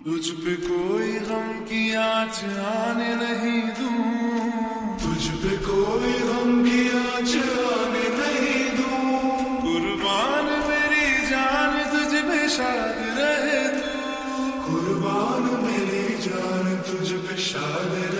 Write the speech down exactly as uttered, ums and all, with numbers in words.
तुझ पे कोई गम की आँच आने नहीं दूं, तुझ पे कोई गम की आँच आने नहीं दूं। कुर्बान मेरी जान तुझ पे शाद रहे तू, कुर्बान मेरी जान तुझ पे शाद रहे।